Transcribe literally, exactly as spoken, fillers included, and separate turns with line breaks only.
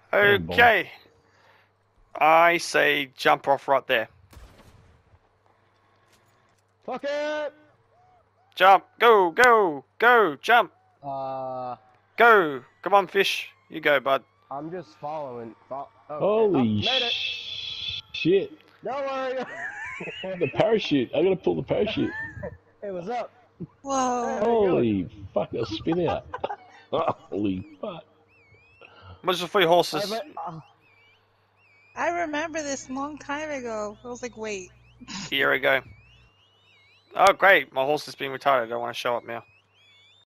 Okay. I say jump off right there.
Fuck it!
Jump. Go, go, go, jump.
Uh,
Go. Come on, fish. You go, bud.
I'm just following. Fo oh,
Holy
oh, made it.
shit.
Don't worry.
The parachute. I gotta pull the parachute.
Hey, what's up?
Whoa.
Hey,
Holy fuck, they'll spin out. Holy fuck.
What's the three horses?
I, oh,
I remember this long time ago. I was like, wait.
Here we go. Oh, great. My horse is being retired. I don't want to show up now.